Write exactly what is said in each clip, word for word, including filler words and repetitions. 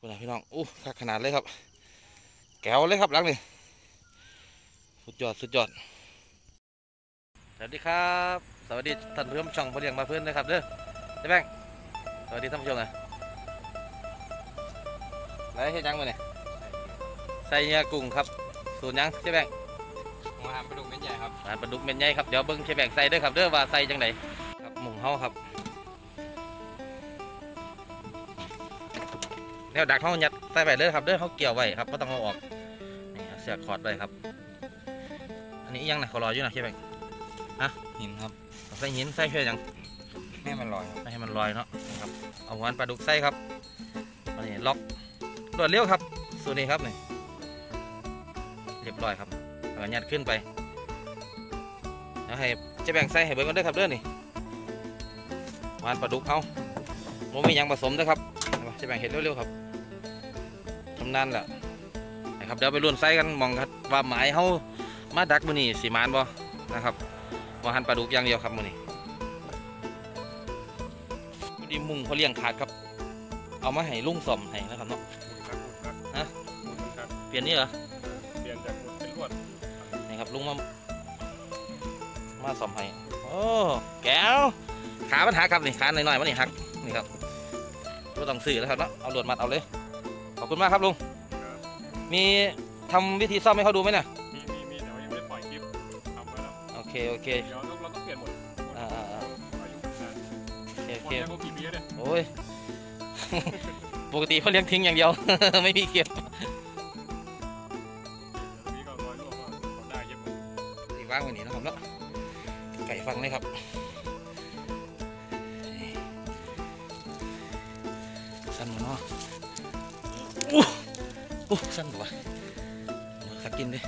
คุณพี่น้องอู้ขนาดเลยครับแก้วเลยครับหลังนี่สุดยอดสุดยอดสวัสดีครับสวัสดีท่านผู้ชมช่องพอเลี้ยงมาเพื่อนนะครับเด้อเจ๊แบงสวัสดีท่านผู้ชมนะไหนเฮ็ดยังมาเนี่ยใส่เนื้อกุ้งครับสูตรยังเจ๊แบงมาทำปลาดุกเม็ดใหญ่ครับมาปลาดุกเม็ดใหญ่ครับเดี๋ยวเบิ้งเจ๊แบงใส่เด้อครับเด้อว่าใส่จังไดครับหมุงเฮาครับแนวดักเขายัดใส่ไปเลยครับเด้อเขาเกี่ยวไว้ครับไม่ต้องเอาออกนี่เสือกขอดไว้ครับอันนี้ยังนะเขารออยู่นะเจ๊แบงฮะหินครับใส่หินใส่เพื่อยังให้มันลอยครับให้มันลอยเนาะนะครับเอาหัวปลาดุกใส่ครับอันนี้ล็อกรวดเร็วครับสูตรนี้ครับนี่เรียบร้อยครับแล้วก็ยัดขึ้นไปแล้วให้เจ๊แบงใส่ให้เบิ้งกันด้วยครับเด้อนี่หัวปลาดุกเอาโมมียังผสมด้วยครับเจ๊แบงเห็นเร็วๆครับทำนานแหละนะครับเดี๋ยวไปรุ่นไส้กันมองครับว่าหมายเขามาดักมือนี่สีมานบ่นะครับว่าหันปลาดุกอย่างเดียวครับมือนี่ดีมุงเขาเลี้ยงขาดครับเอามาให้ลุงซ่อมให้นะครับเนาะฮะเปลี่ยนนี่เหรอเปลี่ยนจากมุดเป็นลวดนี่ครับลุงมามาซ่อมให้โอ้แก้วขาปัญหาครับนี่ขาหน่อยๆมันนี่หักนี่ครับก็ต้องซื้อแล้วครับเนาะเอาลวดมัดเอาเลยขอบคุณมากครับลุงมีทำวิธีซ่อมให้เขาดูไหมเนี่ยมีมีมีเดี๋ยวยังไม่ได้ปล่อยคลิปทำไว้แล้วโอเคโอเคเดี๋ยวเราต้องเปลี่ยนหมดอ่าอายุนานโอเคโอเคเขากี่ปีเนี่ยโอ้ยปกติเขาเลี้ยงทิ้งอย่างเดียว ไม่มีเก็บมีก็ร้อยลูกก็ได้เยอะอีกว่างวันนี้นะครับเนาะไก่ฟังเลยครับสั้นเนาะอู้อู้สั้นตัวสักกินดิ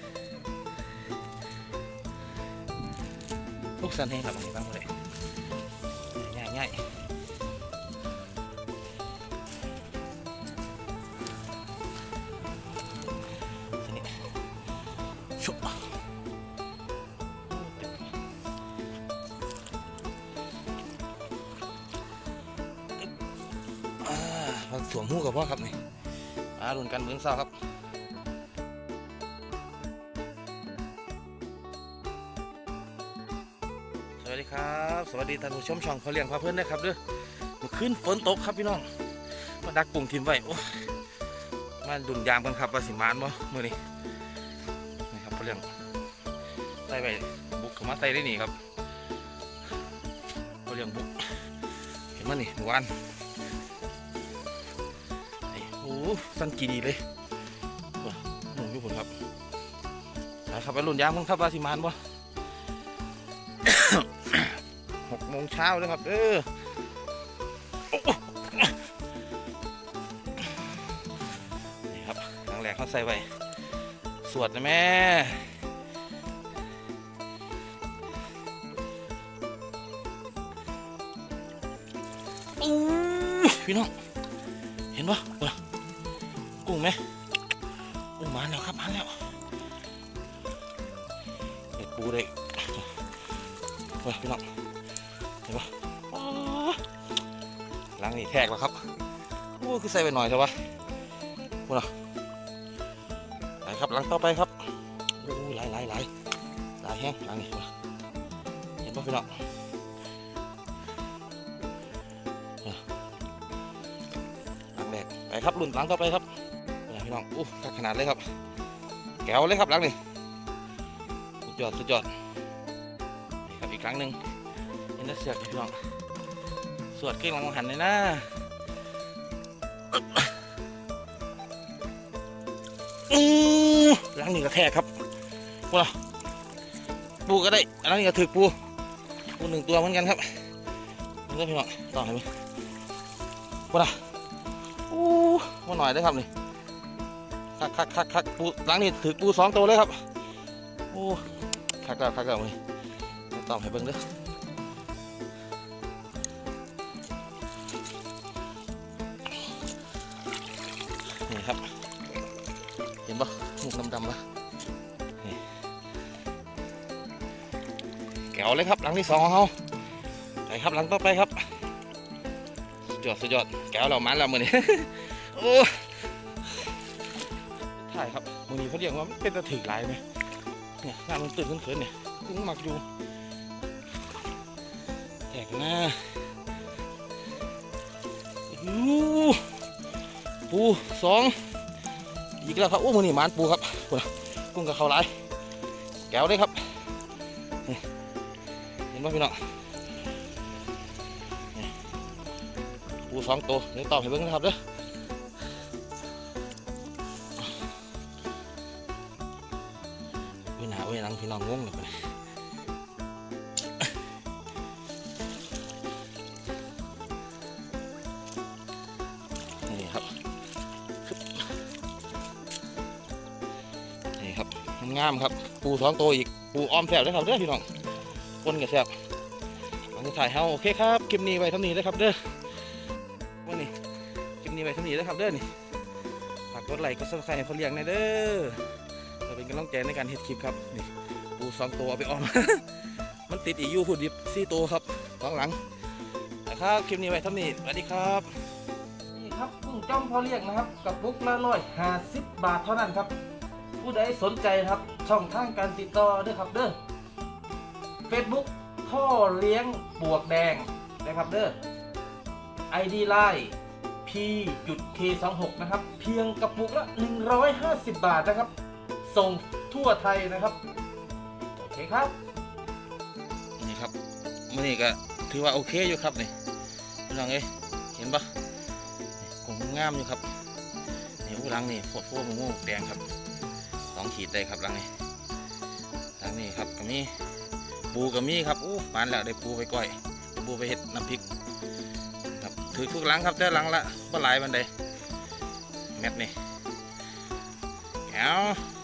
ลูกสั้นให้ครับอันนี้บ้างเลยง่ายง่ายชุบเราสวมหูกับพ่อครับนี่มาลุ้นกันเหมือนเศร้าครับสวัสดีครับสวัสดีท่านผู้ชมช่องเขาเลี้ยงพาเพื่อนนะครับเด้อมาขึ้นฝนตกครับพี่น้องมาดักปุ่งทิมไว้โอ้มาดุนยามกันครับว่าสิมานบ่มือนี้นี่ครับเขาเลี้ยงใส่ไปบุกเข้ามาใส่ได้หนีครับเขาเลี้ยงบุกเห็นมั้ยนี่หวานโอ้สั้นกี่ดีเลยหมูอยู่ผลครับนะครับไปลุ่นยามกันครับว่าสิมานบ่ หกโมงเช้าเลยครับเออนี่ครับครั้งแรกเขาใส่ไว้สวดนะแม่พี่น้องเห็นปะกุ้งไหมกุ้งมาแล้วครับมาแล้วเห็ดปูเลยเฮ้ยพี่น้องเห็นปะล้างนี่แทกแล้วครับโอ้คือใส่ไปหน่อยใช่ปะพูดนะไปครับล้างต่อไปครับโอ้หลายหลายหลายหลายแห้งล้างนี่เห็นปะพี่น้องล้างแดกไปครับรุ่นล้างต่อไปครับพี่น้องอู้ขนาดเลยครับแก้วเลยครับล้างนี่สุดยอดสุดยอดนี่ครับอีกครั้งหนึ่งเห็นแล้วเสือกพี่น้องสวดขึ้นลองหันเลยนะล้างนี่กระแทกครับพูดนะปูก็ได้ล้างนี่กระถือปูปูหนึ่งตัวเหมือนกันครับนี่ก็พี่น้องต่อให้ไหมพูดนะอู้มาหน่อยได้ครับนี่คักคักคักคักปูล้างนี่ถือปูสองตัวเลยครับโอ้คักแล้วคักแล้วนี่ต่อให้เบิ้งเด้อนี่ครับเห็นปะมุกดำๆปะนี่แก้วเลยครับหลังที่สองของเขาไปครับหลังต่อไปครับสุดยอดสุดยอดแก้วเรามันเราเหมือนนี้โอ้โอ้ถ่ายครับมือนี้เขาเรียกว่าเป็นตะถือลายไหมเนี่ยหน้ามันตื่นเขินๆเนี่ยกุ้งหมักอยู่แตกหน้าปูสองอีกแล้วครับโอ้มือนี่หมานปูครับกุ้งกับเขาลายแก้วได้ครับเห็นไหมพี่น้องปูสองตัวเดี๋ยวตอบให้เบิ้งนะครับเด้อวินาวินังพี่น้องงงเลยนี่ครับนี่ครับงามครับปูสองตัวอีกปูอ้อมแซ่บเลยครับเด้อพี่น้องคนกับแซ่บหลังจากถ่ายเฮาโอเคครับคลิปนี้ไว้เท่านี้เลยครับเด้อวันนี้คลิปนี้ไว้เท่านี้แล้วครับเด้อนี่ฝากกดไลค์กดซับสไครต์ให้เขาเลี้ยงหน่อยเด้อจะเป็นกำลังใจในการเฮ็ดคลิปครับนี่ปูสองตัวเอาไปอ้อม มันติดอีกอยู่หุ่นดิบสี่ตัวครับข้างหลังนะครับคลิปนี้ไว้เท่านี้สวัสดีครับนี่ครับกุ้งจ้อมพอเลี้ยงนะครับกับปุ๊กละร้อยห้าสิบบาทเท่านั้นครับผู้ใดสนใจครับช่องทางการติดต่อด้วยครับเด้อ Facebook พ่อเลี้ยงปวกแดงนะครับเด้อ ไอ ดี ไลน์ พี เค สองหก นะครับเพียงกระปุกละหนึ่งร้อยห้าสิบบาทนะครับส่งทั่วไทยนะครับโอเคครับนี่ครับมื่อนี้ก็ถือว่าโอเคอยู่ครับนี่พี่น้องเอ้ยเห็นปะกงงามอยู่ครับนี่อู้หลังนี่โฟดโฟมะม่วงแดงครับสองขีดได้ครับหลังนี้หลังนี้ครับก็มีปูก็มีครับอู้ปานแล้วได้ปูไปก้อยปูไปเห็ดน้ำพริกครับถือทุกหลังครับแต่หลังละปลาไหลบันไดแมทนี่แก้ว